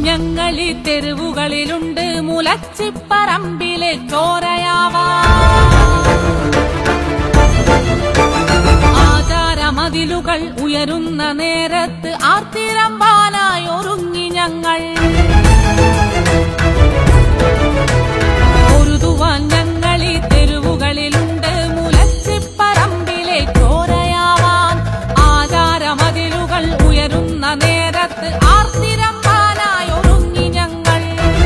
ഞങ്ങളീ തെരുവുകളിലുണ്ട് മുലച്ചിപ്പറമ്പിലെ ചോരയാവാ ആചാരമതിലുകൾ ഉയരുന്ന നേരത്ത് ആർത്തിരമ്പാനായി ഒരുങ്ങി ഞങ്ങൾ പൊരുതുവാൻ ഞങ്ങളീ തെരുവുകളിലുണ്ട് മുലച്ചിപ്പറമ്പിലെ ചോരയാവാൻ ആചാരമതിലുകൾ ഉയരുന്ന നേരത്ത് ആർത്തിരമ്പാനായി ഒരുങ്ങി ഞങ്ങൾ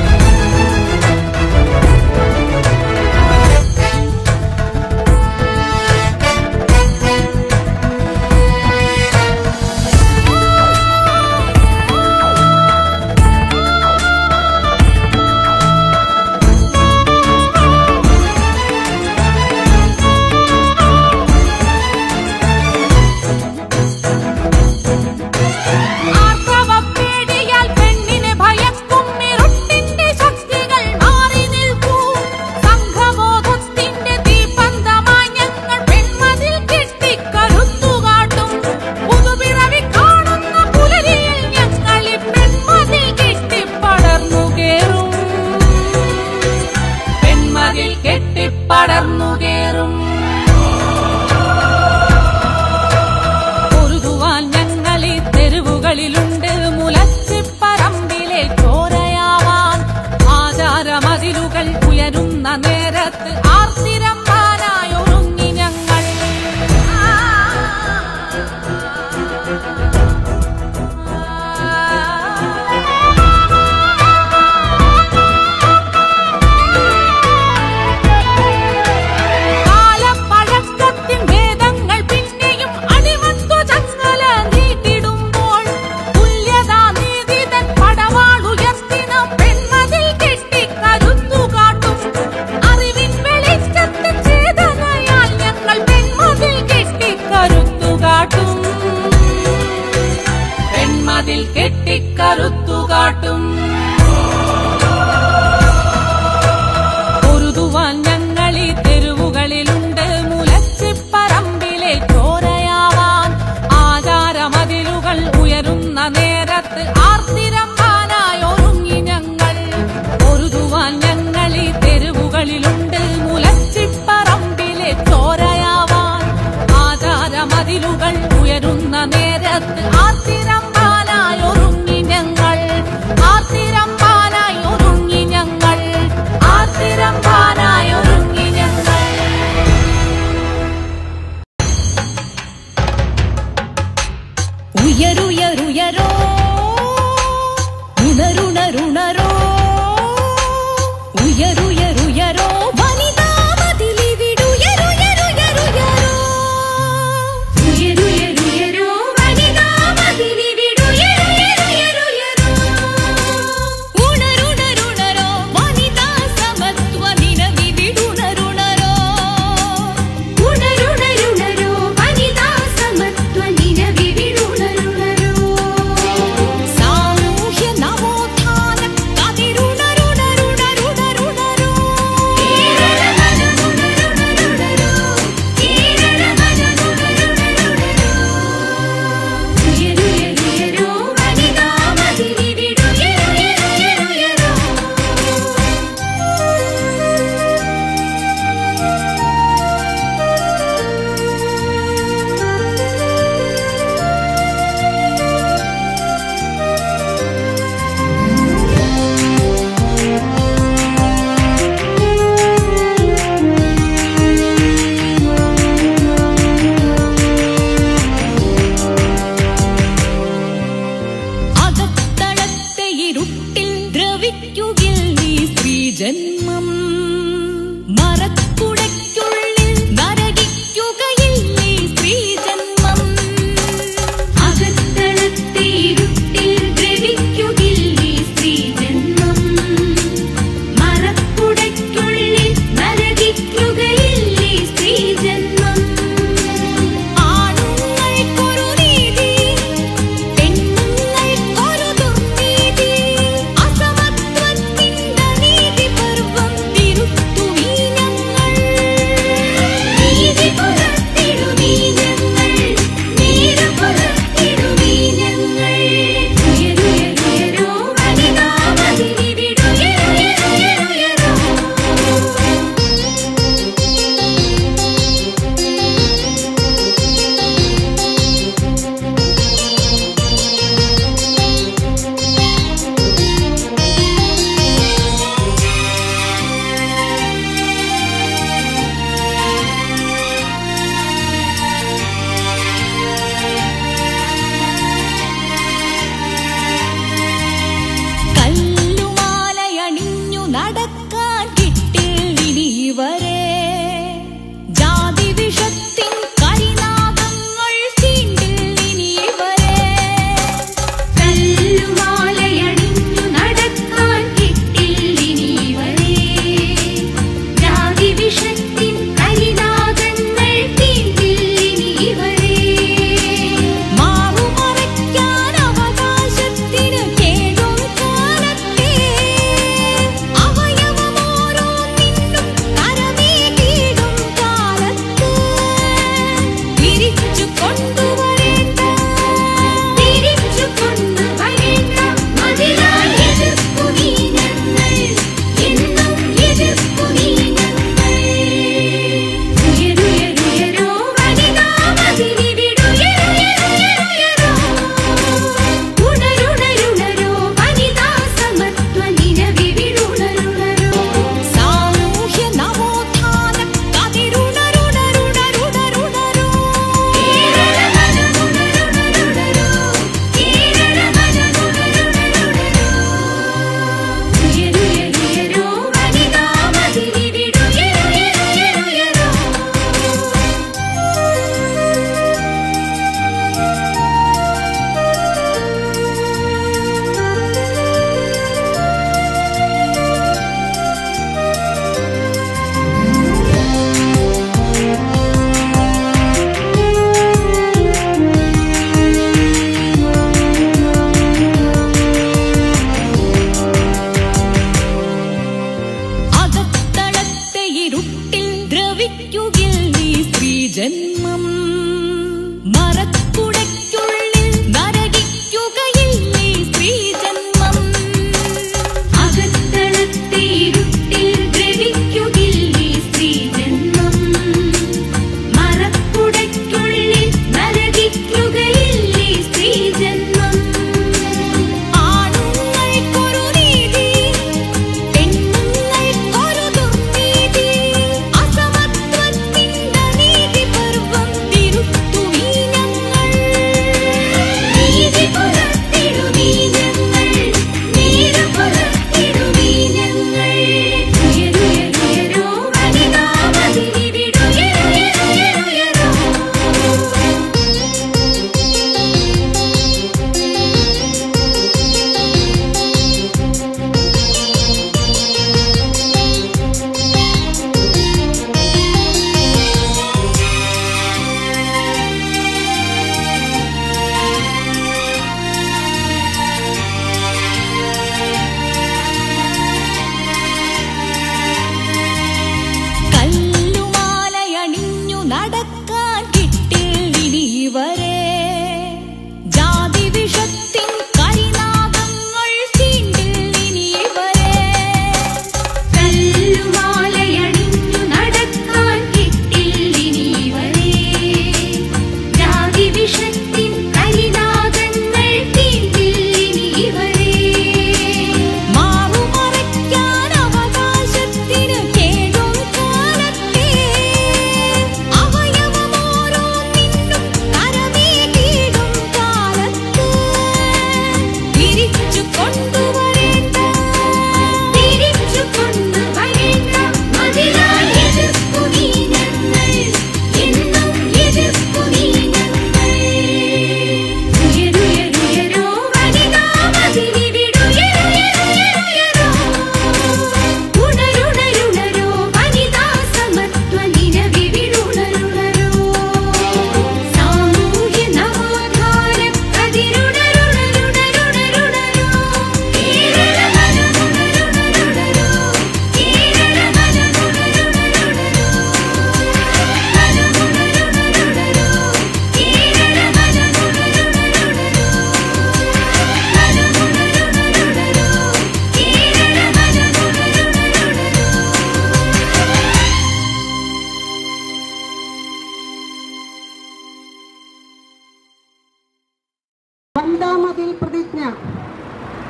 പടർന്നുകേറും പൊരുതുവാൻ ഞങ്ങളീ തെരുവുകളിലുണ്ട് മുലച്ചിപ്പറമ്പിലെ ചോരയാവാൻ ആചാരമതിലുകൾ ഉയരുന്ന നേരത്ത് ആർത്തിരമ്പാനായി ഒരുങ്ങി ഞങ്ങൾ കെട്ടിക്കരുത്തുകാട്ടും പൊരുതുവാൻ ഞങ്ങളീ തെരുവുകളിലുണ്ട് മുലച്ചിപ്പറമ്പിലെ ചോരയാവാൻ ആചാരമതിലുകൾ ഉയരുന്ന നേരത്ത് ആർത്തിരമ്പാനായി ഒരുങ്ങി ഞങ്ങൾ പൊരുതുവാൻ ഞങ്ങളീ തെരുവുകളിലുണ്ട് മുലച്ചിപ്പറമ്പിലെ ചോരയാവാൻ ആചാരമതിലുകൾ ഉയരുന്ന നേരത്ത് ആർത്തിരമ്പാനായി ഒരുങ്ങി ഞങ്ങൾ ആർത്തിരമ്പാനായി ഒരുങ്ങി ഞങ്ങൾ ആർത്തിരമ്പാനായി ഒരുങ്ങി ഞങ്ങൾ ഉയരുയരുയരോ ഉണരുണരുണരോ ഉയരുയരുയരോ വനിതാ മതിലിവിടുയരുയരുയരുയരോ ഉയരുയരുയരോ വനിതാ മതിലിവിടുയരുയരുയരുയരോ ഉണരുണരുണരോ വനിതാ സമത്വ നിലവിവിടുണരുണരോ ഉണരുണരുണരോ വനിതാ സമത്വ നിലവിവിടുണരുണരോ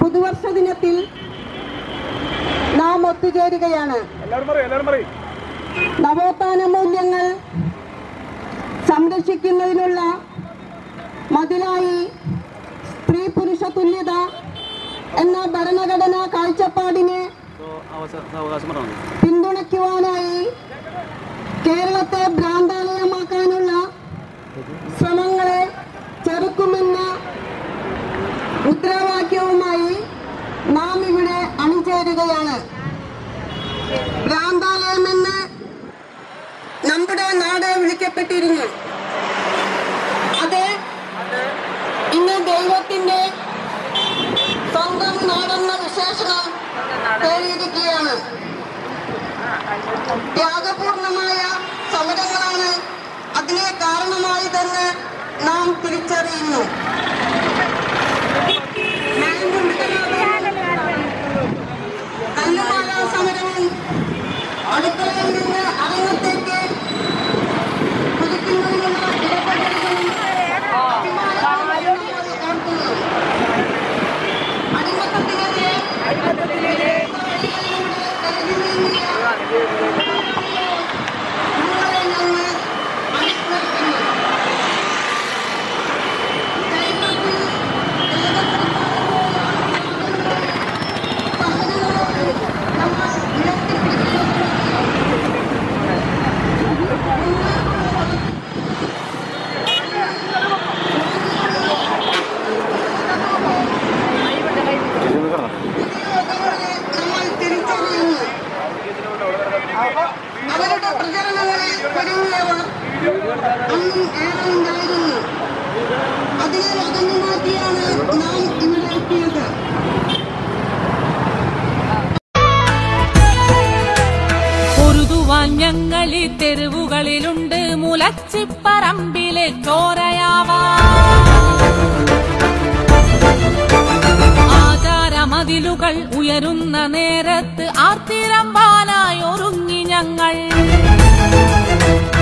പുതുവർഷ ദിനത്തിൽ നാം ഒത്തുചേരുകയാണ്. നവോത്ഥാന മൂല്യങ്ങൾ സംരക്ഷിക്കുന്നതിനുള്ള മതിലായി സ്ത്രീ പുരുഷ തുല്യത എന്ന ഭരണഘടനാ കാഴ്ചപ്പാടിനെ പിന്തുണയ്ക്കുവാനായി കേരളത്തെ ഭ്രാന്താലയമാക്കാനുള്ള ശ്രമങ്ങളെ ചെറുക്കുമെന്ന മുദ്രാവാക്യവുമായി നാം ഇവിടെ അണിചേരുകയാണ്. ഭ്രാന്താലയമെന്ന് നമ്മുടെ നാട് വിളിക്കപ്പെട്ടിരുന്നു. അത് ഇന്ന് ദൈവത്തിന്റെ സ്വന്തം നാടെന്ന വിശേഷണം നേടിയിരിക്കുകയാണ്. ത്യാഗപൂർണമായ സമരങ്ങളാണ് അതിനെ കാരണമായതെന്ന് നാം തിരിച്ചറിയുന്നു. കല്ലുമാല സമരവും അടുക്കളയിൽ നിന്ന് അരങ്ങത്തേക്ക് കുതിക്കുന്നതിനുള്ള ഇടപെടലുകളും അടിമത്തത്തിനെതിരെ അവരുടെ പ്രചരണങ്ങളിൽ പെരുങ്ങിയവർ അന്നും ഏറെ ഉണ്ടായിരുന്നു. അതിനെ അകന്നു മാറ്റിയാണ് നാം ഇവിടെ എത്തിയത്. പൊരുതുവാൻ ഞങ്ങളി തെരുവുകളിലുണ്ട്, മുലച്ചിപ്പറമ്പിലെ ചോരയാവാ. ആചാരമതിലുകൾ ഉയരുന്ന നേരത്ത് ആർത്തിരമ്പാനായി ഒരുങ്ങി ഞങ്ങൾ.